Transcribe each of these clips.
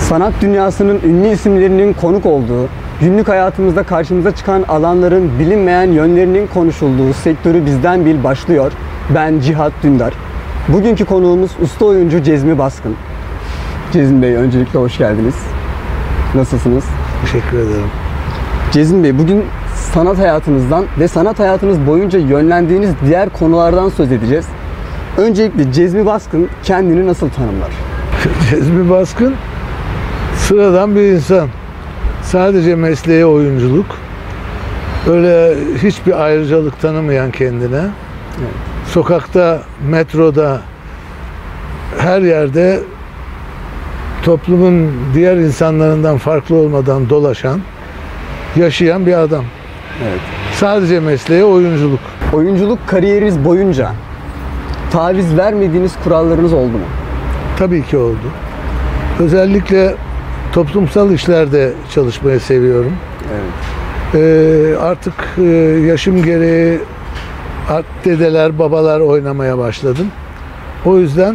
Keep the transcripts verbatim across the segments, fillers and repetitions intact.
Sanat dünyasının ünlü isimlerinin konuk olduğu, günlük hayatımızda karşımıza çıkan alanların bilinmeyen yönlerinin konuşulduğu Sektörü Bizden Bil başlıyor. Ben Cihat Dündar. Bugünkü konuğumuz usta oyuncu Cezmi Baskın. Cezmi Bey, öncelikle hoş geldiniz. Nasılsınız? Teşekkür ederim. Cezmi Bey, bugün sanat hayatınızdan ve sanat hayatınız boyunca yönlendiğiniz diğer konulardan söz edeceğiz. Öncelikle Cezmi Baskın kendini nasıl tanımlar? Cezmi Baskın sıradan bir insan. Sadece mesleği oyunculuk. Öyle hiçbir ayrıcalık tanımayan kendine. Evet. Sokakta, metroda, her yerde toplumun diğer insanlarından farklı olmadan dolaşan, yaşayan bir adam. Evet. Sadece mesleği oyunculuk. Oyunculuk kariyeriniz boyunca taviz vermediğiniz kurallarınız oldu mu? Tabii ki oldu. Özellikle toplumsal işlerde çalışmayı seviyorum. Evet. Ee, artık e, yaşım gereği dedeler, babalar oynamaya başladım. O yüzden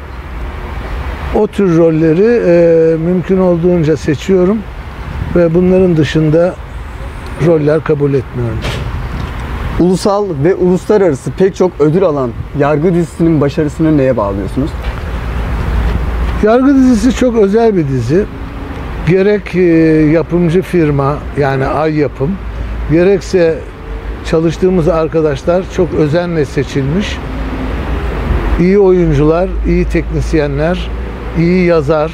o tür rolleri e, mümkün olduğunca seçiyorum ve bunların dışında roller kabul etmiyorum. Ulusal ve uluslararası pek çok ödül alan Yargı dizisinin başarısını neye bağlıyorsunuz? Yargı dizisi çok özel bir dizi. Gerek e, yapımcı firma, yani Ay Yapım, gerekse çalıştığımız arkadaşlar çok özenle seçilmiş. İyi oyuncular, iyi teknisyenler, iyi yazar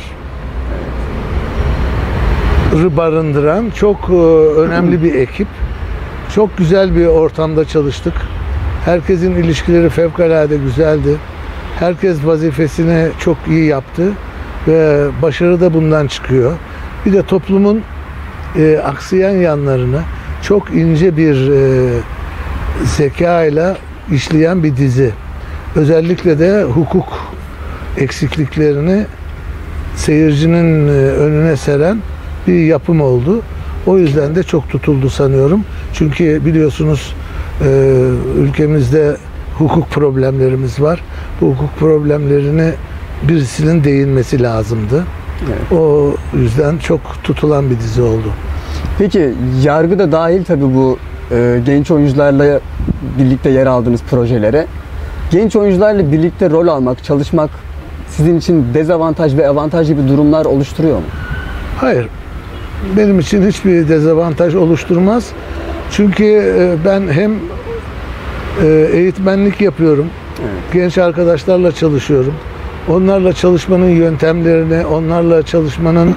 barındıran çok e, önemli bir ekip. Çok güzel bir ortamda çalıştık. Herkesin ilişkileri fevkalade güzeldi. Herkes vazifesini çok iyi yaptı ve başarı da bundan çıkıyor. Bir de toplumun e, aksayan yanlarını çok ince bir e, zeka ile işleyen bir dizi. Özellikle de hukuk eksikliklerini seyircinin e, önüne seren bir yapım oldu. O yüzden de çok tutuldu sanıyorum. Çünkü biliyorsunuz e, ülkemizde hukuk problemlerimiz var. Bu hukuk problemlerini birisinin değinmesi lazımdı. Evet. O yüzden çok tutulan bir dizi oldu. Peki Yargı da dahil tabii bu e, genç oyuncularla birlikte yer aldığınız projelere. Genç oyuncularla birlikte rol almak, çalışmak sizin için dezavantaj ve avantaj gibi durumlar oluşturuyor mu? Hayır. Benim için hiçbir dezavantaj oluşturmaz. Çünkü e, ben hem e, eğitmenlik yapıyorum. Evet. Genç arkadaşlarla çalışıyorum. Onlarla çalışmanın yöntemlerini, onlarla çalışmanın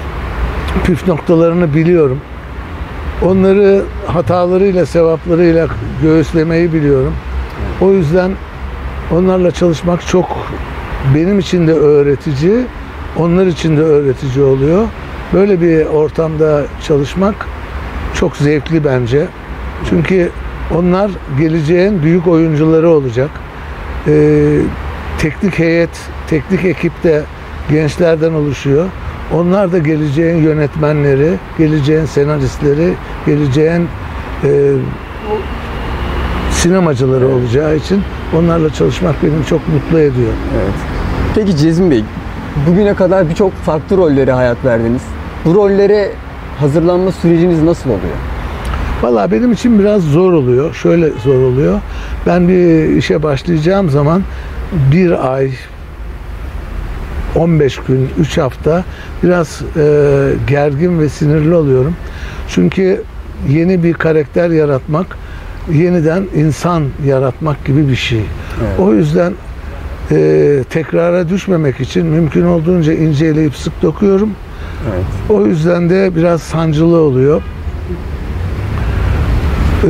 püf noktalarını biliyorum. Onları hatalarıyla, sevaplarıyla göğüslemeyi biliyorum. O yüzden onlarla çalışmak çok benim için de öğretici, onlar için de öğretici oluyor. Böyle bir ortamda çalışmak çok zevkli bence. Çünkü onlar geleceğin büyük oyuncuları olacak. Ee, teknik heyet, teknik ekip de gençlerden oluşuyor. Onlar da geleceğin yönetmenleri, geleceğin senaristleri, geleceğin e, sinemacıları evet. olacağı için onlarla çalışmak beni çok mutlu ediyor. Evet. Peki Cezmi Bey, bugüne kadar birçok farklı rollere hayat verdiniz. Bu rollere hazırlanma süreciniz nasıl oluyor? Vallahi benim için biraz zor oluyor. Şöyle zor oluyor. Ben bir işe başlayacağım zaman bir ay, on beş gün, üç hafta biraz e, gergin ve sinirli oluyorum. Çünkü yeni bir karakter yaratmak, yeniden insan yaratmak gibi bir şey. Evet. O yüzden e, tekrara düşmemek için mümkün olduğunca inceleyip sık dokuyorum. Evet. O yüzden de biraz sancılı oluyor. Ee,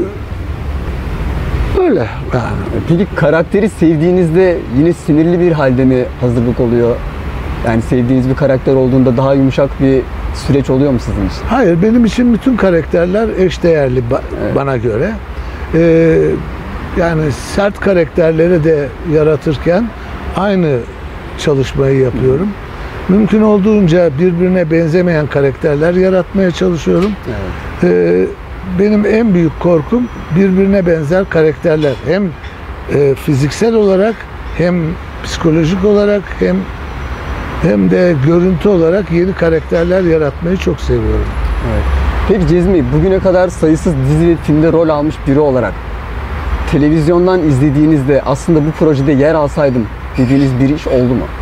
öyle yani. Peki karakteri sevdiğinizde yine sinirli bir halde mi hazırlık oluyor? Yani sevdiğiniz bir karakter olduğunda daha yumuşak bir süreç oluyor mu sizin için? Hayır, benim için bütün karakterler eşdeğerli ba- evet. bana göre. Ee, yani sert karakterleri de yaratırken aynı çalışmayı yapıyorum. Hı. Mümkün olduğunca birbirine benzemeyen karakterler yaratmaya çalışıyorum. Evet. Ee, benim en büyük korkum birbirine benzer karakterler. Hem e, fiziksel olarak hem psikolojik olarak hem hem de görüntü olarak yeni karakterler yaratmayı çok seviyorum. Evet. Peki Cezmi Bey, bugüne kadar sayısız dizi ve filmde rol almış biri olarak televizyondan izlediğinizde aslında bu projede yer alsaydım dediğiniz bir iş oldu mu?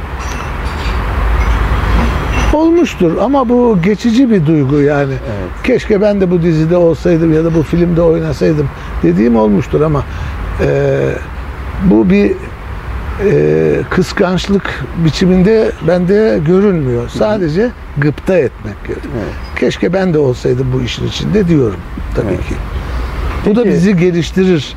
Olmuştur ama bu geçici bir duygu yani. Evet. Keşke ben de bu dizide olsaydım ya da bu filmde oynasaydım dediğim olmuştur ama e, bu bir e, kıskançlık biçiminde bende görünmüyor. Sadece gıpta etmek. Evet. Keşke ben de olsaydım bu işin içinde diyorum tabii evet. ki. Bu Peki. da bizi geliştirir.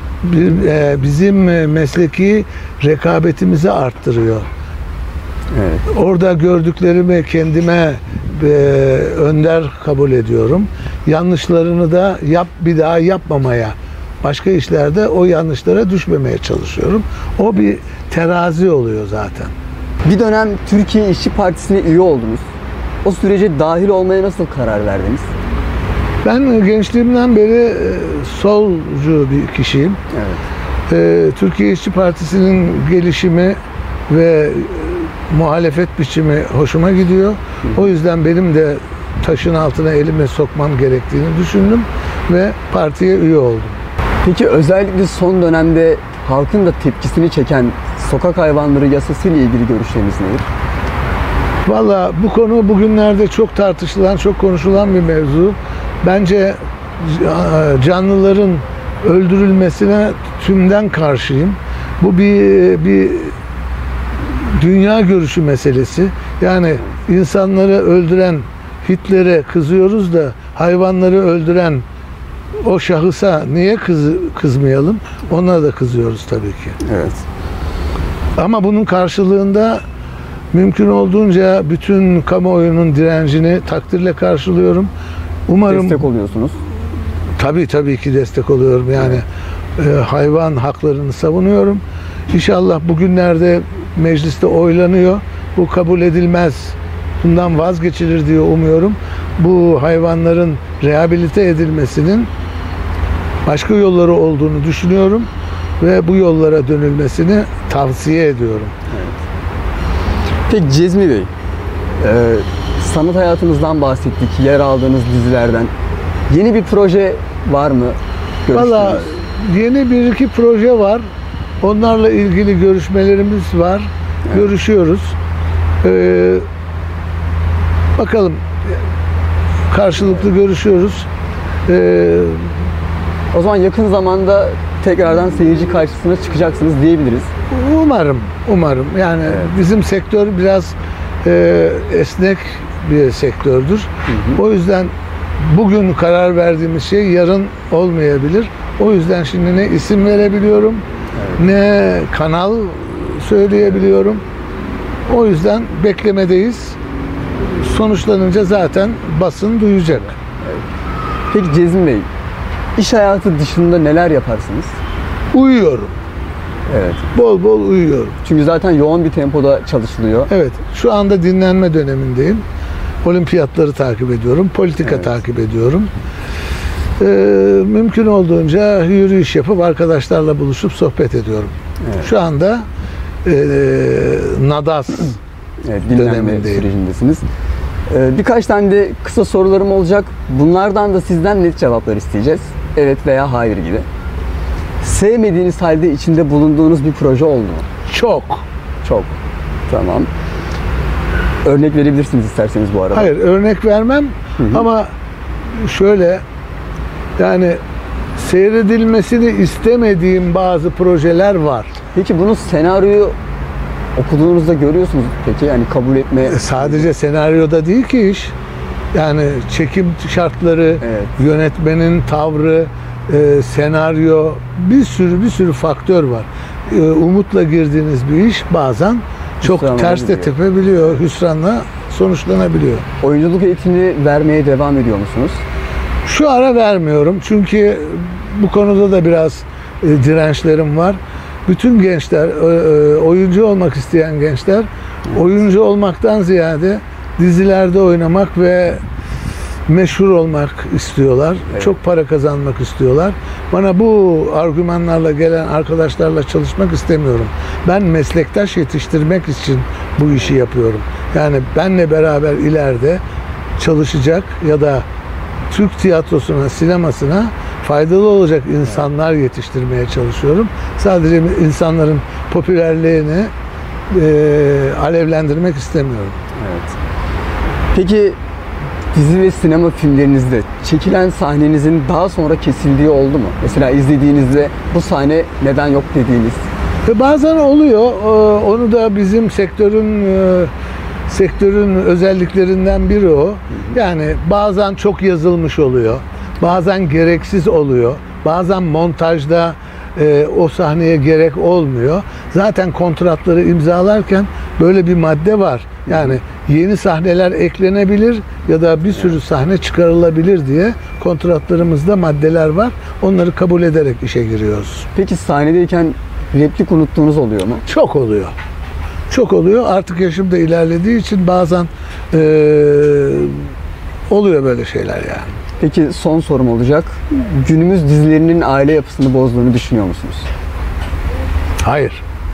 Bizim mesleki rekabetimizi arttırıyor. Evet. Orada gördüklerimi kendime e, önder kabul ediyorum. Yanlışlarını da yap bir daha yapmamaya, başka işlerde o yanlışlara düşmemeye çalışıyorum. O bir terazi oluyor zaten. Bir dönem Türkiye İşçi Partisi'ne üye oldunuz. O sürece dahil olmaya nasıl karar verdiniz? Ben gençliğimden beri solcu bir kişiyim. Evet. Türkiye İşçi Partisi'nin gelişimi ve muhalefet biçimi hoşuma gidiyor. O yüzden benim de taşın altına elime sokmam gerektiğini düşündüm ve partiye üye oldum. Peki özellikle son dönemde halkın da tepkisini çeken sokak hayvanları yasası ile ilgili görüşleriniz nedir? Valla bu konu bugünlerde çok tartışılan, çok konuşulan bir mevzu. Bence canlıların öldürülmesine tümden karşıyım. Bu bir bir dünya görüşü meselesi. Yani insanları öldüren Hitler'e kızıyoruz da hayvanları öldüren o şahısa niye kız, kızmayalım? Ona da kızıyoruz tabii ki. Evet. Ama bunun karşılığında mümkün olduğunca bütün kamuoyunun direncini takdirle karşılıyorum. Umarım destek oluyorsunuz. Tabii tabii ki destek oluyorum. Yani e, hayvan haklarını savunuyorum. İnşallah bugünlerde mecliste oylanıyor. Bu kabul edilmez. Bundan vazgeçilir diye umuyorum. Bu hayvanların rehabilite edilmesinin başka yolları olduğunu düşünüyorum ve bu yollara dönülmesini tavsiye ediyorum. Evet. Peki Cezmi Bey, e, sanat hayatınızdan bahsettik, yer aldığınız dizilerden. Yeni bir proje var mı? Valla yeni bir iki proje var. Onlarla ilgili görüşmelerimiz var. Evet. Görüşüyoruz. Ee, bakalım. Karşılıklı görüşüyoruz. Ee, o zaman yakın zamanda tekrardan seyirci karşısına çıkacaksınız diyebiliriz. Umarım. Umarım. Yani evet. Bizim sektör biraz e, esnek bir sektördür. Hı hı. O yüzden bugün karar verdiğimiz şey yarın olmayabilir. O yüzden şimdi ne isim verebiliyorum, evet. ne kanal söyleyebiliyorum. O yüzden beklemedeyiz. Sonuçlanınca zaten basın duyacak. Evet. Peki Cezmi Bey, iş hayatı dışında neler yaparsınız? Uyuyorum. Evet. Bol bol uyuyorum. Çünkü zaten yoğun bir tempoda çalışılıyor. Evet. Şu anda dinlenme dönemindeyim. Olimpiyatları takip ediyorum. Politika evet. takip ediyorum. Ee, mümkün olduğunca yürüyüş yapıp arkadaşlarla buluşup sohbet ediyorum. Evet. Şu anda e, Nadas evet, dinlenme sürecindesiniz. Ee, birkaç tane de kısa sorularım olacak. Bunlardan da sizden net cevaplar isteyeceğiz. Evet veya hayır gibi. Sevmediğiniz halde içinde bulunduğunuz bir proje oldu mu? Çok. Çok. Tamam. Örnek verebilirsiniz isterseniz bu arada. Hayır, örnek vermem. Hı hı. Ama şöyle, yani seyredilmesini istemediğim bazı projeler var. Peki bunu senaryoyu okuduğunuzda görüyorsunuz peki? Yani kabul etme... Sadece senaryoda değil ki iş. Yani çekim şartları, evet. yönetmenin tavrı, e, senaryo, bir sürü bir sürü faktör var. E, umutla girdiğiniz bir iş bazen çok hüsranla ters de tepebiliyor, hüsranla sonuçlanabiliyor. Oyunculuk eğitimi vermeye devam ediyor musunuz? Şu ara vermiyorum çünkü bu konuda da biraz e, dirençlerim var. Bütün gençler, e, oyuncu olmak isteyen gençler, evet. oyuncu olmaktan ziyade dizilerde oynamak ve meşhur olmak istiyorlar. Evet. Çok para kazanmak istiyorlar. Bana bu argümanlarla gelen arkadaşlarla çalışmak istemiyorum. Ben meslektaş yetiştirmek için bu işi yapıyorum. Yani benle beraber ileride çalışacak ya da Türk tiyatrosuna, sinemasına faydalı olacak insanlar yetiştirmeye çalışıyorum. Sadece insanların popülerliğini e, alevlendirmek istemiyorum. Evet. Peki dizi ve sinema filmlerinizde çekilen sahnenizin daha sonra kesildiği oldu mu? Mesela izlediğinizde bu sahne neden yok dediğiniz. Ve bazen oluyor. Onu da bizim sektörün sektörün özelliklerinden biri o. Yani bazen çok yazılmış oluyor. Bazen gereksiz oluyor. Bazen montajda e, o sahneye gerek olmuyor. Zaten kontratları imzalarken böyle bir madde var. Yani yeni sahneler eklenebilir ya da bir sürü sahne çıkarılabilir diye kontratlarımızda maddeler var. Onları kabul ederek işe giriyoruz. Peki sahnedeyken replik unuttuğunuz oluyor mu? Çok oluyor. Çok oluyor. Artık yaşım da ilerlediği için bazen e, oluyor böyle şeyler yani. Peki son sorum olacak. Günümüz dizilerinin aile yapısını bozduğunu düşünüyor musunuz? Hayır.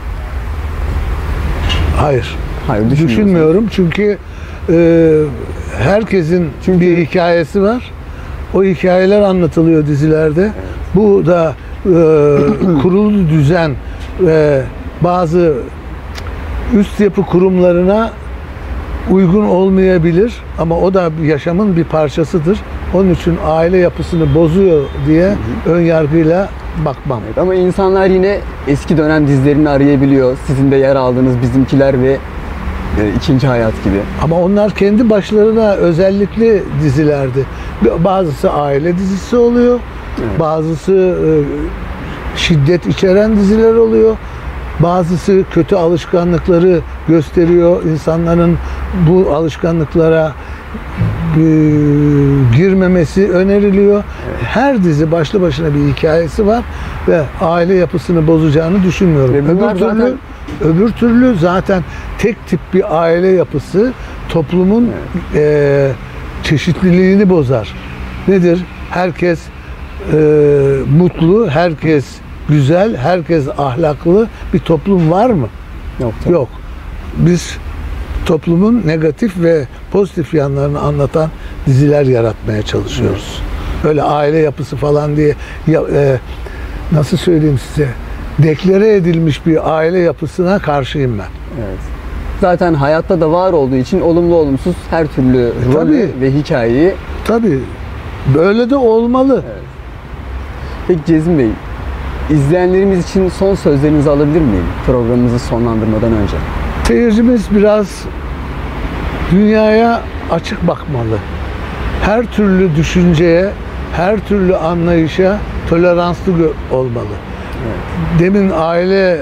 Hayır. Hayır, düşünmüyorum çünkü e, herkesin çünkü bir hikayesi var. O hikayeler anlatılıyor dizilerde. Evet. Bu da e, kurulu düzen ve bazı üst yapı kurumlarına uygun olmayabilir ama o da yaşamın bir parçasıdır. Onun için aile yapısını bozuyor diye hı hı. ön yargıyla bakmam. Evet, ama insanlar yine eski dönem dizilerini arayabiliyor. Sizin de yer aldığınız Bizimkiler ve e, İkinci Hayat gibi. Ama onlar kendi başlarına özellikle dizilerdi. Bazısı aile dizisi oluyor. Evet. Bazısı e, şiddet içeren diziler oluyor. Bazısı kötü alışkanlıkları gösteriyor. İnsanların bu alışkanlıklara e, girmemesi öneriliyor. Evet. Her dizi başlı başına bir hikayesi var ve aile yapısını bozacağını düşünmüyorum. Öbür türlü, zaten... öbür türlü zaten tek tip bir aile yapısı toplumun evet. e, çeşitliliğini bozar. Nedir? Herkes e, mutlu, herkes güzel, herkes ahlaklı bir toplum var mı? Yok. Tabii. Yok. Biz toplumun negatif ve pozitif yanlarını anlatan diziler yaratmaya çalışıyoruz. Evet. Öyle aile yapısı falan diye ya, e, nasıl söyleyeyim size? Deklare edilmiş bir aile yapısına karşıyım ben. Evet. Zaten hayatta da var olduğu için olumlu olumsuz her türlü e, rolü ve hikayeyi. Tabii. Böyle de olmalı. Evet. Peki Cezmi Bey, İzleyenlerimiz için son sözlerinizi alabilir miyim programımızı sonlandırmadan önce? Seyircimiz biraz dünyaya açık bakmalı. Her türlü düşünceye, her türlü anlayışa toleranslı olmalı. Evet. Demin aile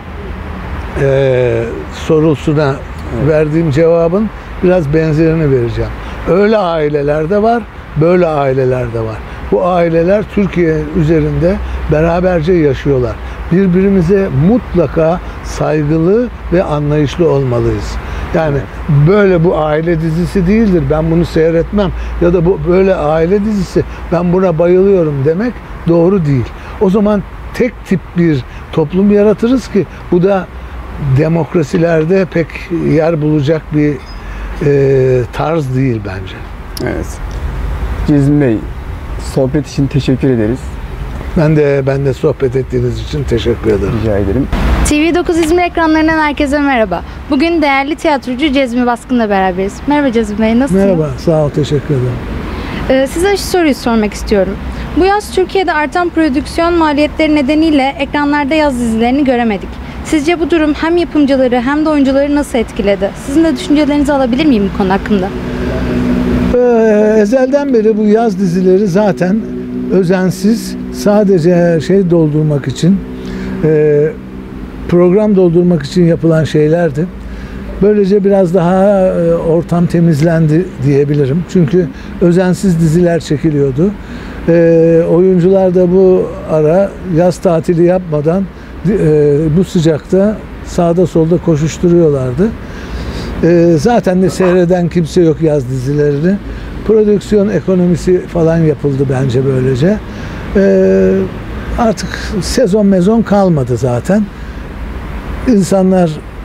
e, sorusuna evet. verdiğim cevabın biraz benzerini vereceğim. Öyle aileler de var, böyle aileler de var. Bu aileler Türkiye üzerinde beraberce yaşıyorlar. Birbirimize mutlaka saygılı ve anlayışlı olmalıyız. Yani böyle bu aile dizisi değildir, ben bunu seyretmem ya da bu böyle aile dizisi, ben buna bayılıyorum demek doğru değil. O zaman tek tip bir toplum yaratırız ki bu da demokrasilerde pek yer bulacak bir e, tarz değil bence. Evet. Cezmi Bey, sohbet için teşekkür ederiz. Ben de ben de sohbet ettiğiniz için teşekkür ederim. Rica ederim. T V dokuz İzmir ekranlarından herkese merhaba. Bugün değerli tiyatrocu Cezmi Baskın'la beraberiz. Merhaba Cezmi Bey, nasılsınız? Merhaba, sağ ol, teşekkür ederim. Ee, size şu soruyu sormak istiyorum. Bu yaz Türkiye'de artan prodüksiyon maliyetleri nedeniyle ekranlarda yaz dizilerini göremedik. Sizce bu durum hem yapımcıları hem de oyuncuları nasıl etkiledi? Sizin de düşüncelerinizi alabilir miyim bu konu hakkında? Ee, ezelden beri bu yaz dizileri zaten özensiz, sadece şey doldurmak için, e, program doldurmak için yapılan şeylerdi. Böylece biraz daha e, ortam temizlendi diyebilirim. Çünkü özensiz diziler çekiliyordu. E, oyuncular da bu ara yaz tatili yapmadan e, bu sıcakta sağda solda koşuşturuyorlardı. E, zaten de seyreden kimse yok yaz dizilerini. Prodüksiyon ekonomisi falan yapıldı bence böylece. E, artık sezon mezon kalmadı zaten. İnsanlar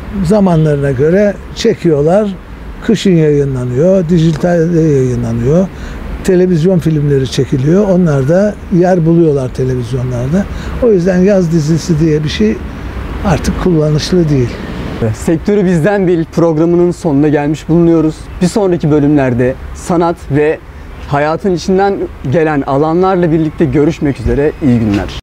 zamanlarına göre çekiyorlar. Kışın yayınlanıyor, dijitalde yayınlanıyor. Televizyon filmleri çekiliyor. Onlar da yer buluyorlar televizyonlarda. O yüzden yaz dizisi diye bir şey artık kullanışlı değil. Sektörü Bizden Bil programının sonuna gelmiş bulunuyoruz. Bir sonraki bölümlerde sanat ve hayatın içinden gelen alanlarla birlikte görüşmek üzere. İyi günler.